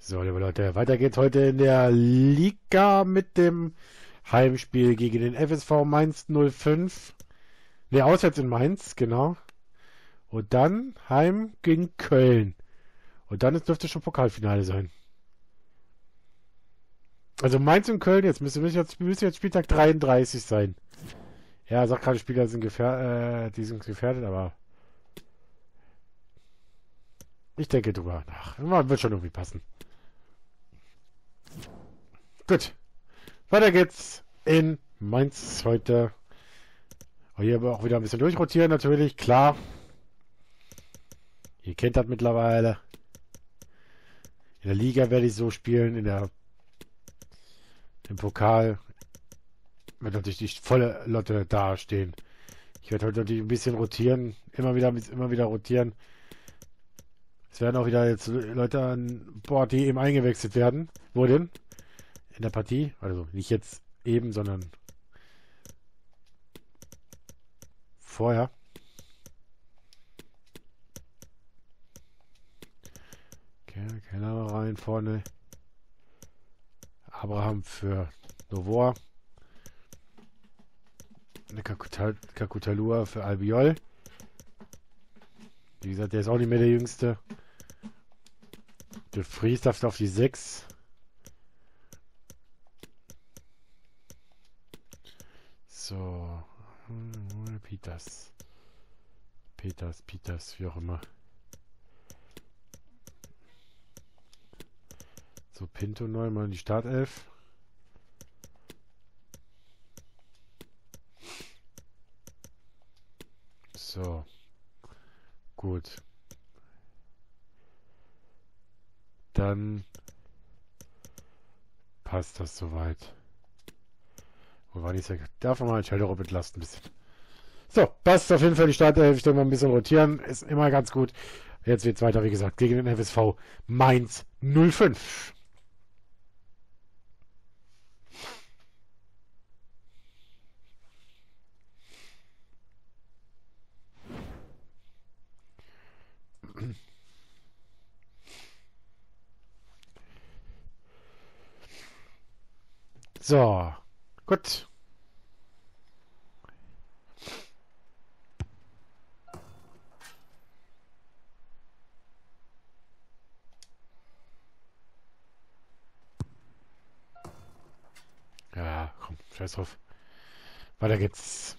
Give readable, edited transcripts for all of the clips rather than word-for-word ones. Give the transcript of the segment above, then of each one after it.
So, liebe Leute, weiter geht's heute in der Liga mit dem Heimspiel gegen den FSV Mainz 05. Ne, auswärts in Mainz, genau. Und dann heim gegen Köln. Und dann dürfte schon Pokalfinale sein. Also Mainz und Köln, jetzt müsste jetzt Spieltag 33 sein. Ja, sagt gerade, Spieler sind die sind gefährdet, aber ich denke drüber nach. Wird schon irgendwie passen. Gut. Weiter geht's in Mainz heute. Hier aber auch wieder ein bisschen durchrotieren, natürlich, klar. Ihr kennt das mittlerweile. In der Liga werde ich so spielen, im Pokal wird natürlich die volle Lotte dastehen. Ich werde heute natürlich ein bisschen rotieren, immer wieder rotieren. Es werden auch wieder jetzt Leute an Bord, die eben eingewechselt wurden in der Partie. Also nicht jetzt eben, sondern vorher. Okay, Keller rein vorne. Abraham für Novoa. Eine Kakutalua für Albiol. Wie gesagt, der ist auch nicht mehr der Jüngste. Der Fries darf auf die 6. So. Peters, wie auch immer. So, Pinto neu mal in die Startelf. So. Gut. Dann passt das soweit. Wo war nicht? Darf man mal Schelderup entlasten ein bisschen. So, passt auf jeden Fall die Startelf. Ich denke mal ein bisschen rotieren. Ist immer ganz gut. Jetzt geht's weiter, wie gesagt, gegen den FSV Mainz 05. So, gut. Ja, komm, scheiß drauf. Weiter geht's.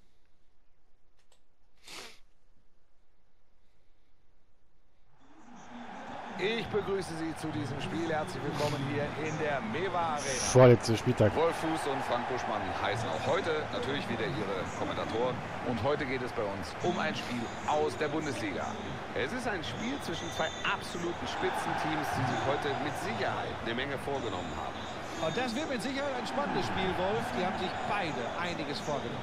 Ich begrüße Sie zu diesem Spiel. Herzlich willkommen hier in der Mewa Arena. Vorletzter Spieltag. Wolf Fuß und Frank Buschmann heißen auch heute natürlich wieder Ihre Kommentatoren. Und heute geht es bei uns um ein Spiel aus der Bundesliga. Es ist ein Spiel zwischen zwei absoluten Spitzenteams, die sich heute mit Sicherheit eine Menge vorgenommen haben. Und das wird mit Sicherheit ein spannendes Spiel, Wolf. Die haben sich beide einiges vorgenommen.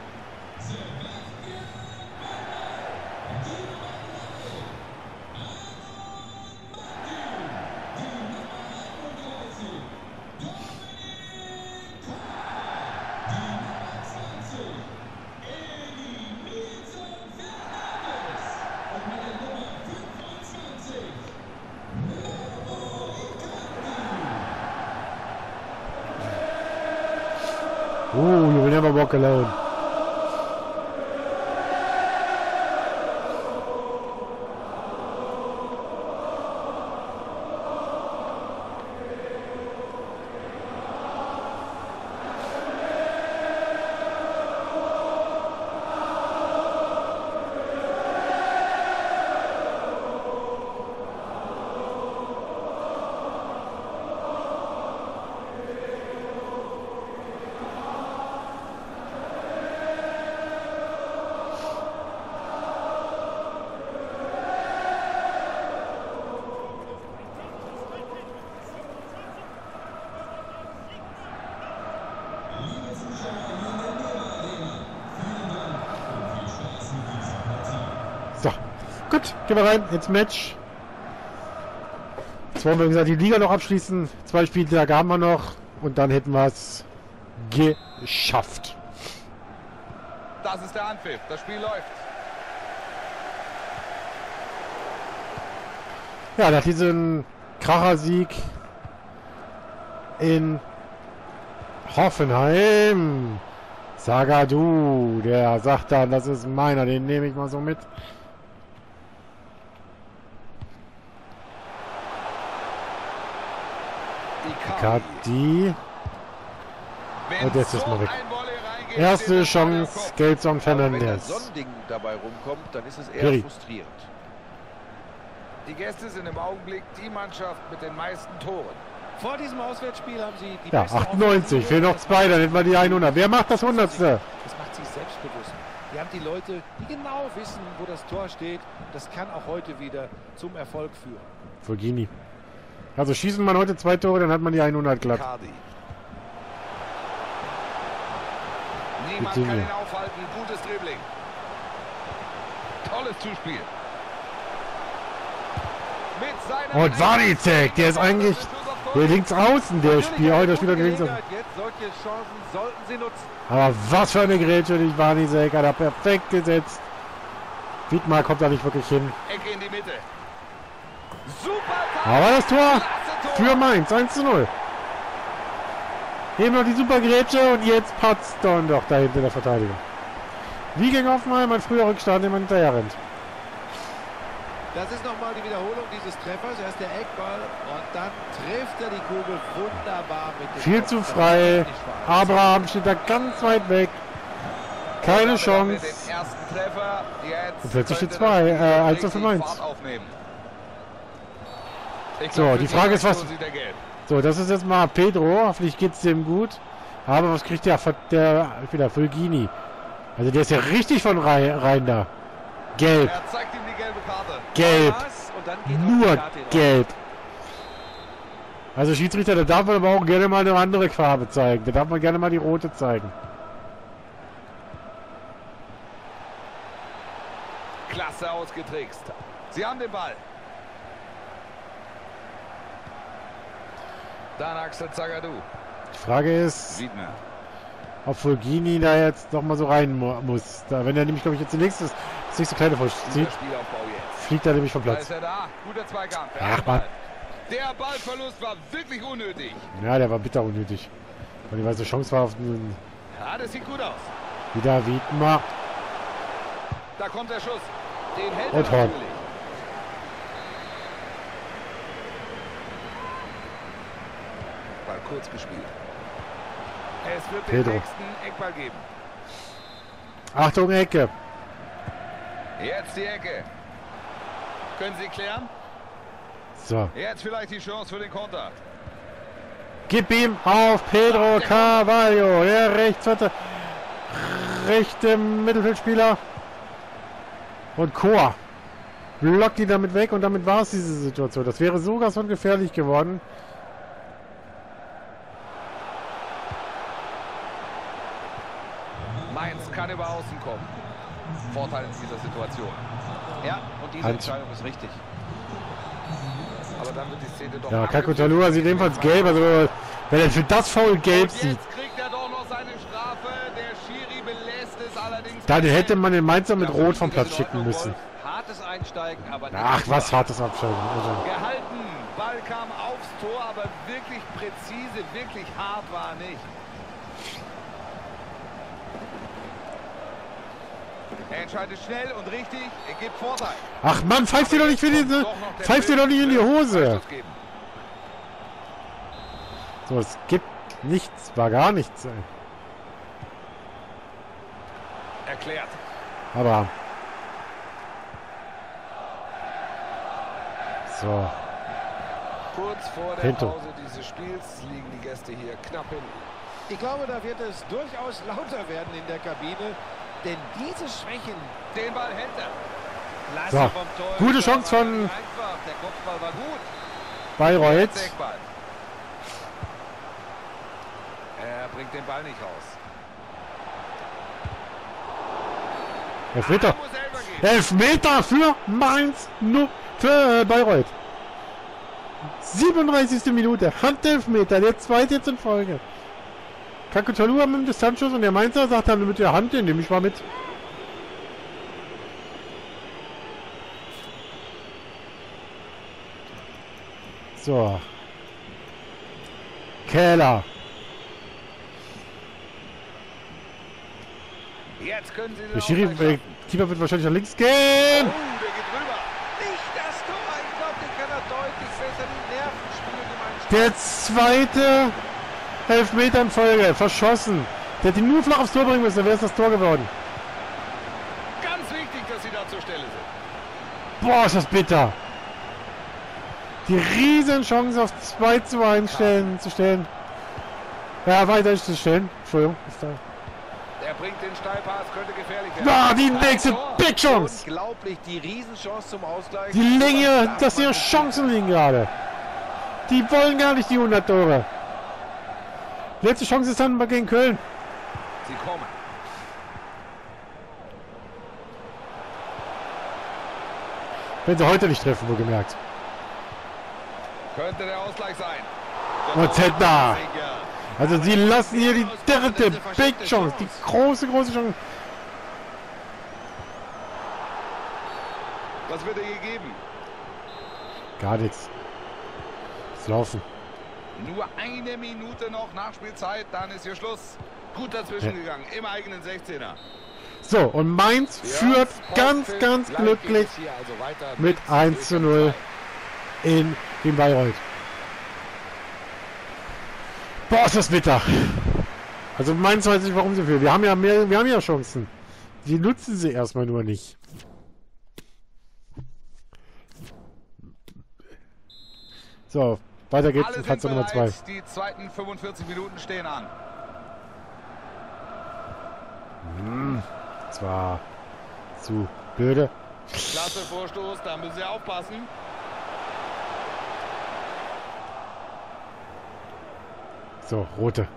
You will never walk alone. So, gut, gehen wir rein ins Match. Jetzt wollen wir, wie gesagt, die Liga noch abschließen. 2 Spieltage haben wir noch und dann hätten wir es geschafft. Das ist der Anpfiff. Das Spiel läuft. Ja, nach diesem Kracher-Sieg in Hoffenheim. Zagadou, der sagt dann, das ist meiner, den nehme ich mal so mit. Icardi. Und jetzt ist mal weg. Erste Chance, Gelson Fernandes. Wenn so ein Ding dabei rumkommt, dann ist es eher Piri. frustrierend. Die Gäste sind im Augenblick die Mannschaft mit den meisten Toren. Vor diesem Auswärtsspiel haben sie die Ja, beste 98, Offensive. fehlen noch 2, dann hätten wir die 100. Wer macht das 100? Das macht sie selbstbewusst. Die haben die Leute, die genau wissen, wo das Tor steht. Das kann auch heute wieder zum Erfolg führen. Fulgini. Also schießen man heute 2 Tore, dann hat man die 100 glatt. Icardi. Niemand Bitte kann mir. ihn aufhalten. Gutes Dribbling. Tolles Zuspiel. Mit seiner Und Warnicek, der ist eigentlich der links außen, der Spiel. Heute spielt er links außen. Jetzt solche Chancen sollten sie nutzen. Aber was für eine Grätsche, nicht Warnicek, hat er perfekt gesetzt. Wiedmar kommt da nicht wirklich hin. Ecke in die Mitte. Super. Aber das Tor Klasse Tor. für Mainz, 1:0. Eben noch die super Grätsche und jetzt patzt dann doch da hinter der Verteidigung. Wie gegen Hoffenheim, ein früher Rückstand, den man hinterher rennt. Das ist nochmal die Wiederholung dieses Treffers. Erst der Eckball und dann trifft er die Kugel wunderbar mit dem Viel Kopf. zu Das frei. ist nicht wahr. Abraham steht da ganz weit weg. Keine Damit haben wir Chance. den ersten Treffer. Jetzt Und plötzlich steht könnte das 2, Spiel 1:5 richtig Mainz. Fahrt aufnehmen. Ich So, glaub, die für Frage ist, was- Aktion sieht er gelb. So, das ist jetzt mal Pedro. Hoffentlich geht's dem gut. Aber was kriegt der wieder Fulgini? Also der ist ja richtig von rein da. Gelb. Er zeigt ihm die gelbe Karte. Gelb. Was? Und dann geht auch Nur die Karte in gelb. Also Schiedsrichter, da darf man aber auch gerne mal eine andere Farbe zeigen. Da darf man gerne mal die rote zeigen. Klasse ausgetrickst. Sie haben den Ball. Dann Axel Zagadou. Die Frage ist, Wiedmer. ob Fulgini da jetzt noch mal so rein muss. Da, wenn er nämlich, glaube ich, jetzt das nächste kleine vollzieht, Guter Spielaufbau jetzt. fliegt er nämlich vom Da Platz. ist er da. Guter Zweikampf. Er Ach, hat den Mann. Ball. Der Ballverlust war wirklich unnötig. Ja, der war bitter unnötig. Weil die weiße Chance war auf den Ja, das sieht gut aus. wieder Wiedmer. Da kommt der Schuss. Den hält Und er Horn. natürlich. Ball kurz gespielt. Es wird Pedro. den nächsten Eckball geben. Achtung, Ecke. Jetzt die Ecke. Können Sie klären? So. Jetzt vielleicht die Chance für den Konter. Gib ihm auf Pedro Carvalho, der rechte Mittelfeldspieler. Und Chor blockt ihn damit weg und damit war es diese Situation. Das wäre sogar so gefährlich geworden. Mainz kann über außen kommen. Vorteil in dieser Situation. Ja, und diese Hand. Entscheidung ist richtig. Aber dann wird die Szene doch... Ja, Kakutalua sieht ebenfalls gelb. Also wenn er für das Foul gelb Und sieht, jetzt kriegt er doch noch seine Strafe. Der Schiri belässt es allerdings... dann hätte man den Mainzer mit Ja, Rot vom das Platz ist in schicken Ordnung, müssen. Wolf. Hartes Einsteigen, aber nicht Ach, was super. hartes Absteigen. Also, Gehalten. Ball kam aufs Tor, aber wirklich präzise, wirklich hart war er nicht. Er entscheidet schnell und richtig. Er gibt Vorteil. ach Mann, pfeift dir doch nicht für diese. Doch noch der Pfeift dir doch nicht in die Bild. Hose. Freistoß geben. So, es gibt nichts, war gar nichts. Ey. Erklärt. Aber. So. Kurz vor der Pinto. Pause dieses Spiels liegen die Gäste hier knapp hinten. Ich glaube, da wird es durchaus lauter werden in der Kabine, denn diese Schwächen, Den Ball hält er. klasse So, vom Torhüter, gute Chance war von- nicht einfach. Der Kopfball war gut. Bayreuth. Eckball. Er bringt den Ball nicht raus. Elfmeter. Muss selber gehen. Elfmeter für Mainz. Nur für Bayreuth. 37. Minute. Handelfmeter. Der zweite jetzt in Folge. Kakutalua mit dem Distanzschuss und der Mainzer sagt dann mit der Hand, den nehme ich mal mit. So. Keller. Jetzt können sie den Der Schiri, Ausgleich schaffen. Keeper wird wahrscheinlich nach links gehen. Oh, der geht rüber. Nicht das Tor. Ich glaube, den kann er deutlich besser die Nerven spüren, die Der meinen zweite Elfmeter in Folge. Verschossen. Der hätte ihn nur flach aufs Tor bringen müssen, dann wäre es das Tor geworden. Ganz wichtig, dass sie da zur Stelle sind. Boah, ist das bitter. Die riesen Chance auf 2:1 zu stellen. Ja, weiter zu stellen. Entschuldigung. Ist da. Er bringt den Steilpass, könnte gefährlich werden. Ah, die nächste Big Chance. Unglaublich, die Riesenchance zum Ausgleich. Die Länge, dass ihre Chancen liegen gerade. Die wollen gar nicht die 100 Tore. Letzte Chance ist dann gegen Köln. Sie kommen. Wenn sie heute nicht treffen, wohlgemerkt. Könnte der Ausgleich sein. Und Zentner. Also sie lassen hier die dritte Big Chance. Die große Chance. Was wird er hier geben? Gar nichts. Das Laufen. Nur eine Minute noch Nachspielzeit, dann ist hier Schluss. Gut dazwischen gegangen, im eigenen 16er. So, und Mainz führt ganz glücklich mit 1:0 in Bayreuth. Boah, ist das bitter. Also Mainz weiß nicht, warum sie führen. Wir haben ja Chancen. Die nutzen sie erstmal nur nicht. So, weiter geht's in Platz Nummer 2. Die zweiten 45 Minuten stehen an. Das war zu blöde. Klasse Vorstoß, da müssen sie aufpassen. So, rote.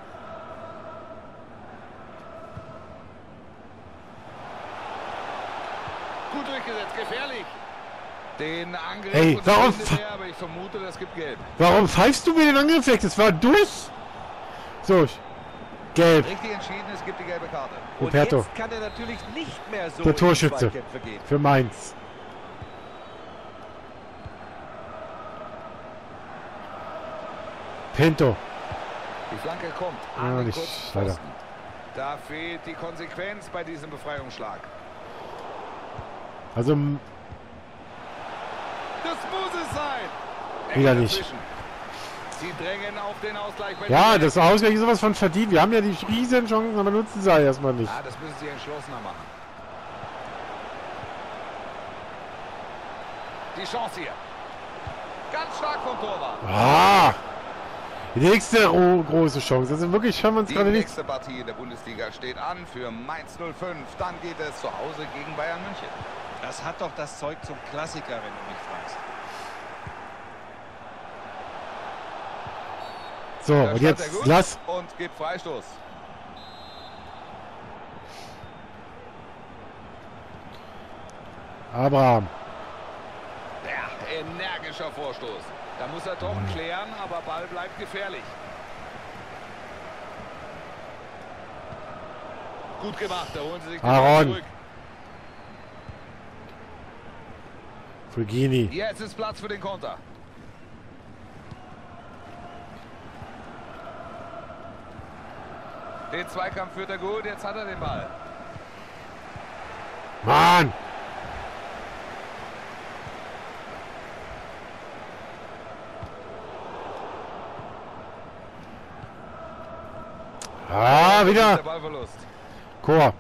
Gut durchgesetzt, gefährlich. Den Angriff. Ey, warum? Aber ich vermute, das gibt Gelb. Warum pfeifst du mir den Angriff weg? Das war durch. So, gelb. Richtig entschieden, es gibt die gelbe Karte. Und Ruperto. jetzt kann er natürlich nicht mehr so Der in die Torschütze Zweikämpfe gehen. für Mainz. Pinto. Die Flanke kommt. Ja, An den nicht kurzen leider. Pfosten. Da fehlt die Konsequenz bei diesem Befreiungsschlag. Also Das muss es sein. Wieder Eng nicht. dazwischen. Sie drängen auf den Ausgleich. ja, das Ausgleich ist sowas von verdient. Wir haben ja die riesen Chancen, aber nutzen sie erstmal nicht. Ah, das müssen sie entschlossener machen. Die Chance hier. Ganz stark vom Torwart. Ah, die nächste große Chance. Also wirklich haben wir uns Die gerade nicht. nächste Partie in der Bundesliga steht an für Mainz 05. Dann geht es zu Hause gegen Bayern München. Das hat doch das Zeug zum Klassiker, wenn du mich fragst. So, Da und stand er jetzt gut lass. und gibt Freistoß. Abraham. Ja, energischer Vorstoß. Da muss er doch klären, aber Ball bleibt gefährlich. Gut gemacht, da holen sie sich den Ball Aaron. zurück. Fulgini. Jetzt ist Platz für den Konter. Den Zweikampf führt er gut, jetzt hat er den Ball. Mann! Ah, wieder Der Ballverlust. Chor.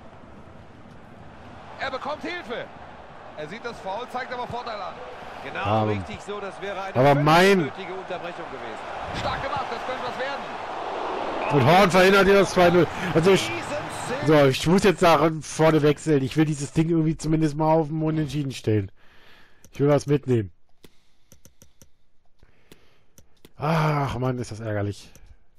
Er bekommt Hilfe. Er sieht das Foul, zeigt aber Vorteil an. Genau, Aber- richtig so. Das wäre eine aber völlig mein- unnötige Unterbrechung gewesen. Stark gemacht, das könnte was werden. Und Horn verhindert ihr das 2:0. Also ich, Riesen so, ich muss jetzt nach vorne wechseln. Ich will dieses Ding irgendwie zumindest mal auf den Unentschieden stellen. Ich will was mitnehmen. Ach Mann, ist das ärgerlich.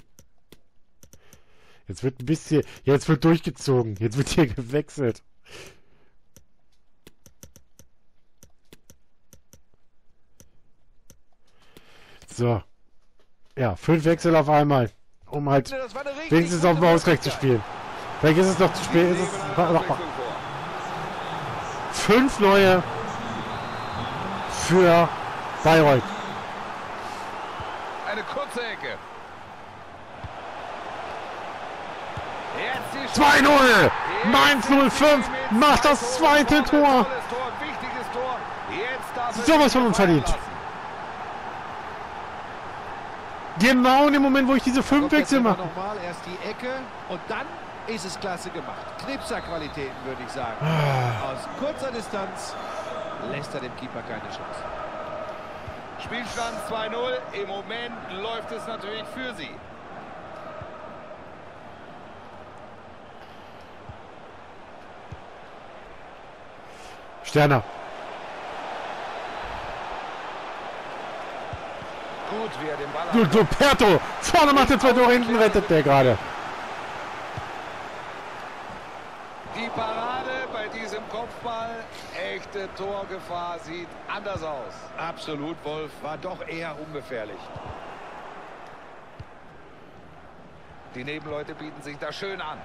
Jetzt wird ein bisschen, jetzt wird durchgezogen. Jetzt wird hier gewechselt. So. Ja, 5 Wechsel auf einmal. Um halt Das war eine richtig wenigstens auf dem gute Ausgleich zu spielen. Vielleicht ist es noch zu spät. Ist Leben es eine noch mal. Abwechslung vor. 5 neue für Bayreuth. Eine kurze Ecke. 2-0! Mainz 05 macht das zweite Tor! Sowas von unverdient! Genau in dem Moment, wo ich diese 5 Wechsel mache. Nochmal erst die Ecke und dann ist es klasse gemacht. Knipserqualitäten, würde ich sagen. Aus kurzer Distanz lässt er dem Keeper keine Chance. Spielstand 2-0. Im Moment läuft es natürlich für sie. Sterner. Gut, wie er den Ball hat. Duperto! Vorne macht er 2 Tore, hinten rettet der gerade. Die Parade bei diesem Kopfball. Echte Torgefahr sieht anders aus. Absolut, Wolf. War doch eher ungefährlich. Die Nebenleute bieten sich da schön an.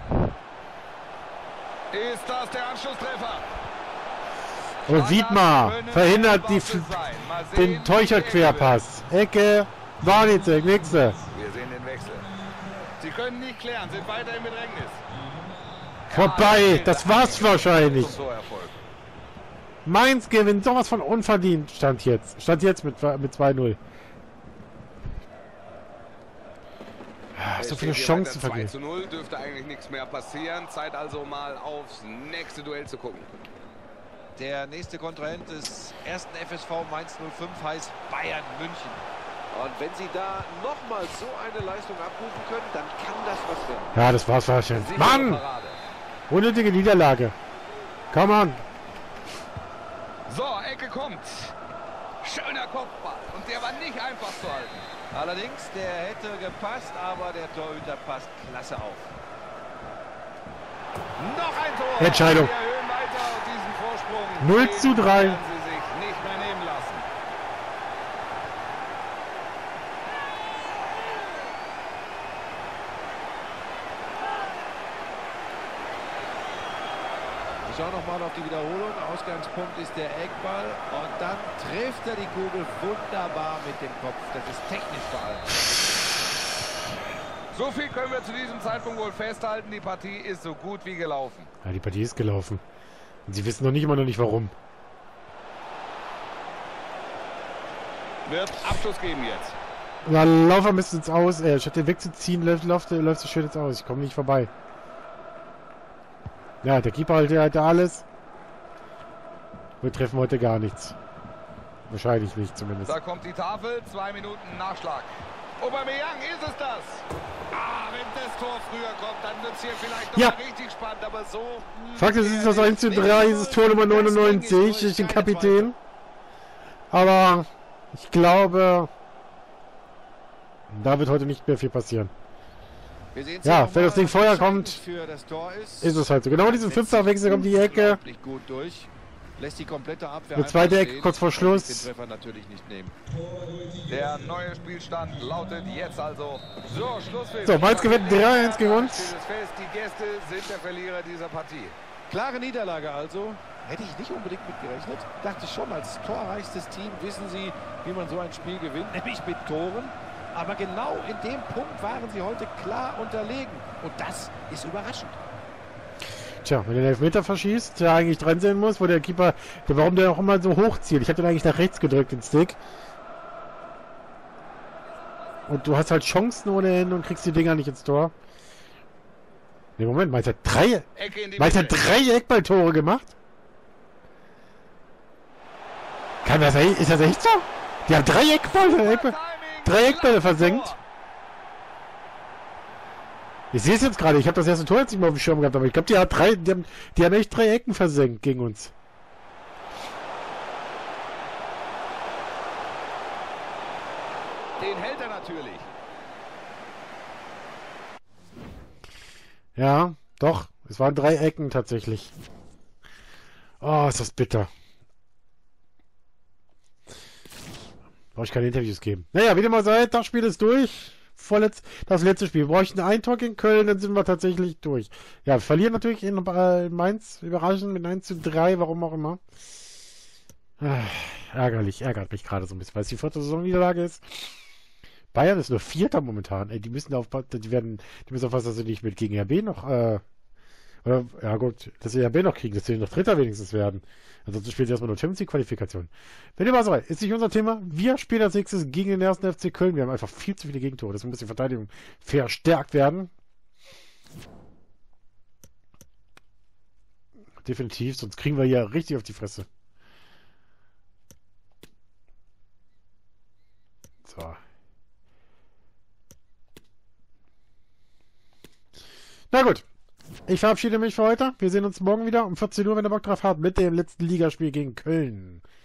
Ist das der Anschlusstreffer? Und Wiedmar verhindert den Teucher-Querpass. Ecke, Warnizek, nächste. Wir sehen den Wechsel. Sie können nicht klären, sind weiter im Bedrängnis. Vorbei, das war's wahrscheinlich. Zum Torerfolg. Mainz gewinnt sowas von unverdient. Stand jetzt mit 2-0. So viele Chancen vergeben. 2-0 dürfte eigentlich nichts mehr passieren. Zeit also mal aufs nächste Duell zu gucken. Der nächste Kontrahent des ersten FSV Mainz 05 heißt Bayern München. Und wenn sie da nochmal so eine Leistung abrufen können, dann kann das was werden. Ja, das war's wahrscheinlich. Mann! Unnötige Niederlage. Come on. So, Ecke kommt. Schöner Kopfball. Und der war nicht einfach zu halten. Allerdings, der hätte gepasst, aber der Torhüter passt klasse auf. Noch ein Tor. Entscheidung. Wir erhöhen weiter auf diesen Vorsprung. 0:3. Werden sie sich nicht mehr nehmen lassen. Wir schauen nochmal auf die Wiederholung. Ausgangspunkt ist der Eckball. Und dann trifft er die Kugel wunderbar mit dem Kopf. Das ist technisch vor allem. So viel können wir zu diesem Zeitpunkt wohl festhalten. Die Partie ist so gut wie gelaufen. Ja, die Partie ist gelaufen. Und sie wissen immer noch nicht warum. Wird Abschluss geben jetzt. Na, Laufer müsste jetzt aus. Statt den wegzuziehen, läuft so schön jetzt aus. Ich komme nicht vorbei. Ja, der Keeper halt alles. Wir treffen heute gar nichts. Wahrscheinlich nicht zumindest. Da kommt die Tafel. 2 Minuten Nachschlag. Aubameyang, ist es das? Wenn das Tor früher kommt, dann wird es hier vielleicht noch mal richtig spannend, aber so... Fakt ist, es ist das 1:3, dieses Tor Nummer 99 durch den Kapitän. Aber ich glaube, da wird heute nicht mehr viel passieren. Ja, wenn das Ding vorher kommt, ist es halt so. Genau diesen 5er Wechsel kommt die Ecke. Gut durch. Lässt die komplette Abwehr Eine zweite Ecke kurz vor Schluss. Den Treffer natürlich nicht nehmen. Der neue Spielstand lautet jetzt also so, Schlusspfiff. So, Mainz gewinnt 3-1 gegen uns. Die Gäste sind der Verlierer dieser Partie. Klare Niederlage also. Hätte ich nicht unbedingt mit gerechnet. Dachte schon, als torreichstes Team wissen sie, wie man so ein Spiel gewinnt, nämlich mit Toren. Aber genau in dem Punkt waren sie heute klar unterlegen. Und das ist überraschend. Tja, wenn der Elfmeter verschießt, der eigentlich dran sein muss, wo der Keeper, warum der auch immer so hochzieht. Ich habe den eigentlich nach rechts gedrückt, den Stick. Und du hast halt Chancen ohne Ende und kriegst die Dinger nicht ins Tor. Ne, Moment, Mainz hat 3 Eckballtore gemacht? Kann das, ist das echt so? Die haben 3 Eckbälle versenkt. Ich sehe es jetzt gerade, ich habe das erste Tor jetzt nicht mehr auf dem Schirm gehabt, aber ich glaube, die haben echt 3 Ecken versenkt gegen uns. Den hält er natürlich. Ja, doch, es waren 3 Ecken tatsächlich. Oh, ist das bitter. Brauche ich keine Interviews geben. Naja, wie dem mal sei, das Spiel ist durch. Das letzte Spiel. Wir bräuchten ein Tor gegen Köln, dann sind wir tatsächlich durch. Ja, wir verlieren natürlich in Mainz, überraschend mit 1:3, warum auch immer. Ärgerlich, ärgert mich gerade so ein bisschen, weil es die 4. Saisonniederlage ist. Bayern ist nur Vierter momentan. Ey, die müssen aufpassen, die müssen aufpassen, dass sie nicht mit gegen RB noch, oder, ja gut, dass sie RB noch kriegen, dass sie noch Dritter wenigstens werden. Ansonsten spielt erstmal nur Champions League Qualifikation. Wenn ihr mal so ist nicht unser Thema. Wir spielen als nächstes gegen den ersten FC Köln. Wir haben einfach viel zu viele Gegentore. Deswegen muss die Verteidigung verstärkt werden. Definitiv, sonst kriegen wir hier richtig auf die Fresse. So. Na gut. Ich verabschiede mich für heute. Wir sehen uns morgen wieder um 14 Uhr, wenn ihr Bock drauf habt, mit dem letzten Ligaspiel gegen Köln.